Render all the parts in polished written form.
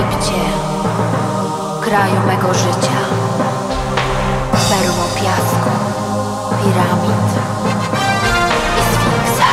Egipcie, kraju mego życia, perło piasku, piramid i Sfinksa.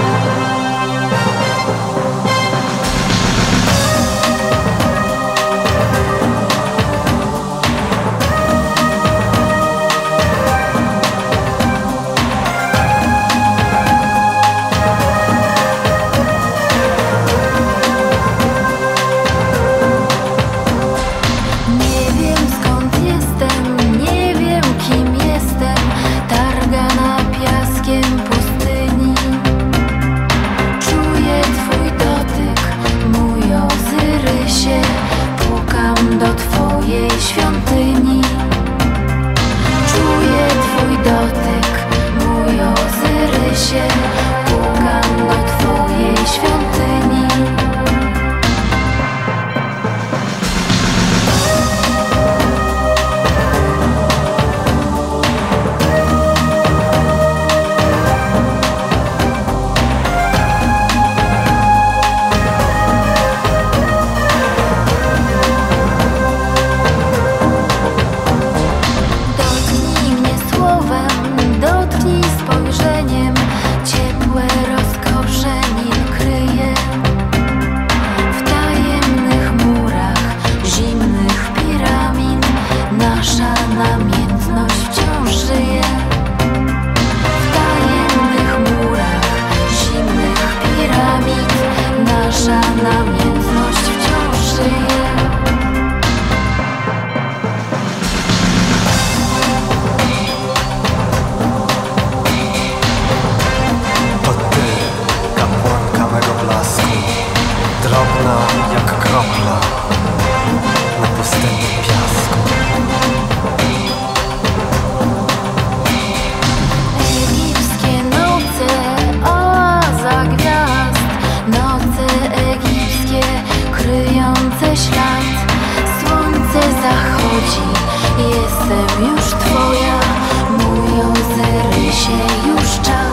Do twojej świątyni czuję twój dotyk, mój Ozyrysie. Pukam do twojej świątyni. Namiętność wciąż żyje. W tajemnych murach zimnych piramid nasza namiętność wciąż żyje. To ty, kapłanka mego blasku, drobna jak kropla na pustynnym piasku. Egipskie noce, oaza gwiazd, noce egipskie kryjące ślad. Słońce zachodzi, jestem już twoja, mój Ozyrysie, już czas.